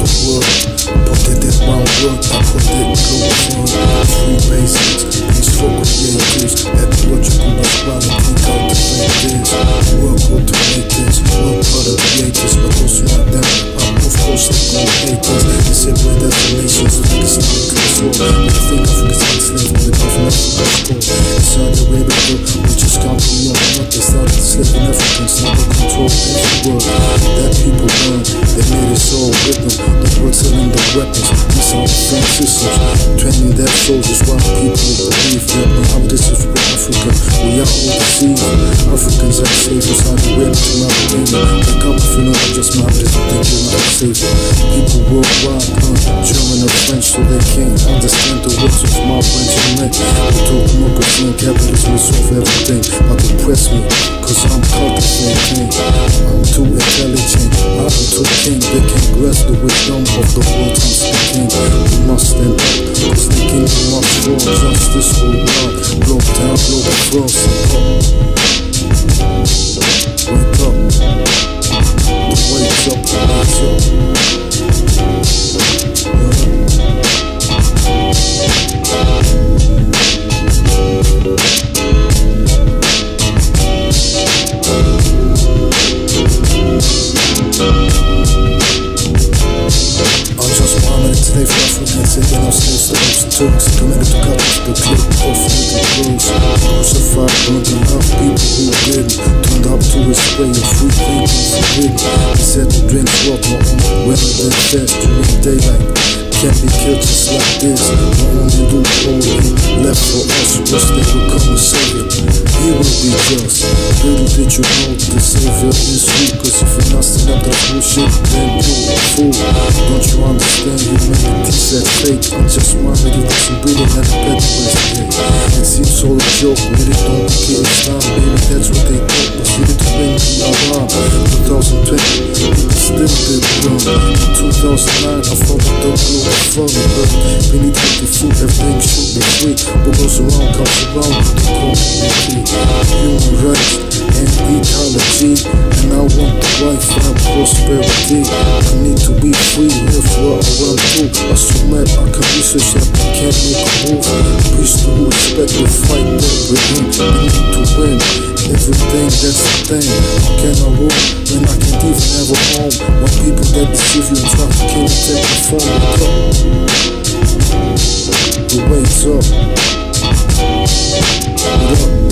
world. But they did one word, I put it GLOBALFIRM. Free basics, peaceful creators, ecological equality, cultivate this. Work hard to make this, work hard to create this. But those who are them, of course they gon' hate this. They said we're defamations, niggas not in control. But I think Africa's enslaved, but the government forgot score. In Saudi Arabia, we just can't be on what they started enslaving Africans, now they control every word that people learn. They made us all with them, the words selling the weapons, missile defense systems, training their soldiers while people believe that now this is for Africa. We are all deceived. Africans are saviors, how they wait to Mauritania. Wake up if you know I just might just think you're not a savior. People worldwide learn German or French so they can't understand the words of my French and Nick. We talk democracy and capitalism will solve everything, but depress me, cause I'm cultivating. I'm too intelligent, I'm too king. They can't grasp the wisdom of the world I'm speaking. We must stand up, cause the kingdom must fall. Justice will run, blow down, global frost. Wake up, wake up, wake up. Today for Africans, taking our slaves to Arabs and Turks, committed to cut off the clip off little girls. Crucified, burned and loved people who didn't, turned up to his way of free thinking forbidden. He said to drink water on weather than fast during daylight. Can't be killed just like this. The only loophole left for us was they will come and save it. He will be just. Little did you know the savior is you. Cause if you're not standing up that bullshit, then you're a fool. Don't you understand? Humanity's that fake. I'm just minded if there's some breathing and a better way to get. It seems all a joke, but it don't get Islam. Baby, that's what they thought. But see it to bring the alarm. 2020, people still did wrong. In 2009, I followed the GLOBALFIRM. We need healthy food, everything should be free. What goes around comes around with the community. Human rights and ecology. And I want the life and prosperity. I need to be free, live where I want to. I so mad I can research that I can't make a move. Preach to who respect the fight that we're in. We need to win everything, that's the thing. How can I rule when I can't even have a home? While people that deceive you and try to kill and take your phone. The weight's up. What up?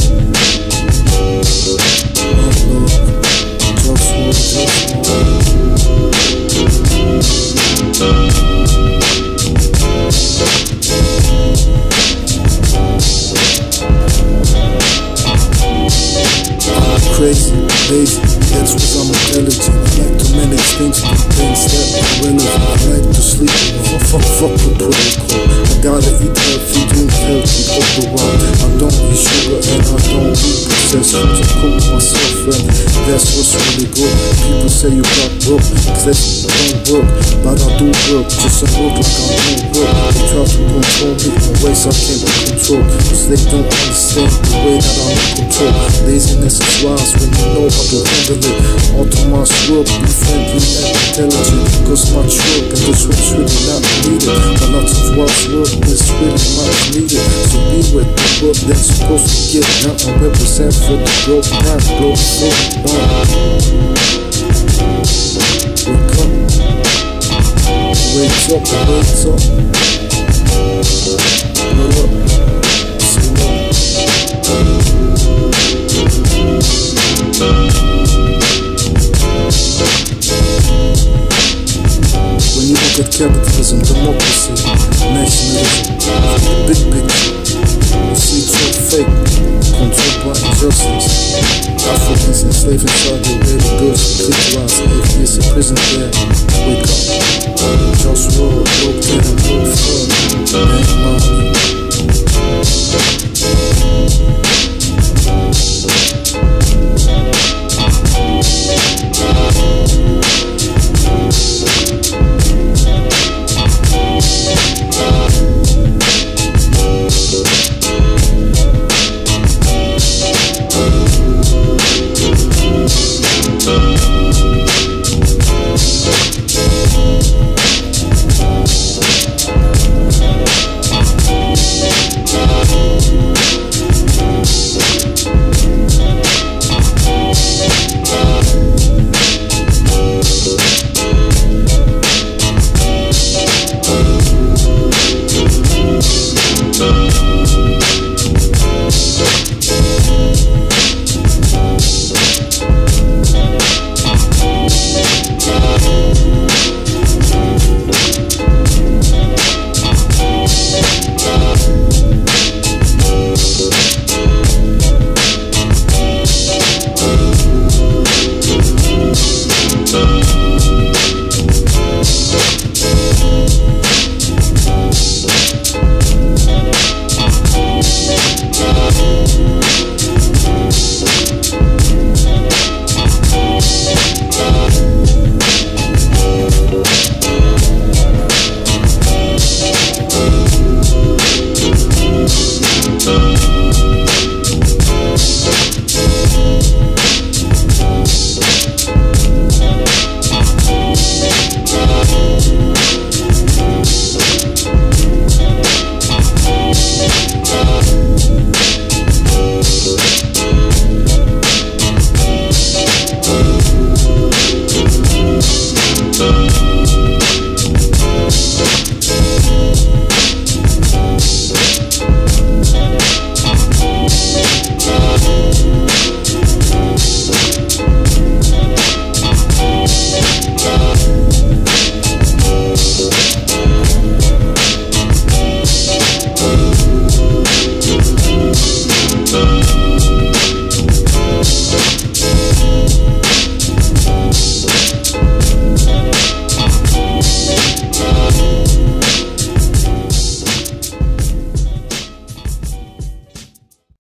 Crazy, lazy, that's because I'm intelligent. I like to manage things, but things that are relevant. I like to sleep, fuck the protocol. I gotta eat healthy, drink healthy, all the while. I don't eat sugar and I don't eat processed foods. I cook myself and that's what's really good. People say you got broke, cause that don't work. But I do work, just I work like I don't work. They try to control me in ways I can't control, cause they don't understand the way that I'm in control. Laziness is wise when you know how to handle it. Autonomous work, be friendly and intelligent. Cause much work and this work's really not needed. But lots of work's work is really much needed. So be with the work that's supposed to get done and represent for the growth, not GLOBALFIRM. Wake up, wake up, wake up. When you look at capitalism, democracy, nationalism, the big picture, you see it's all fake, controlled by injustice. Africans enslaved in Saudi Arabia, girls with clitoris, atheists in prison there. Wake up.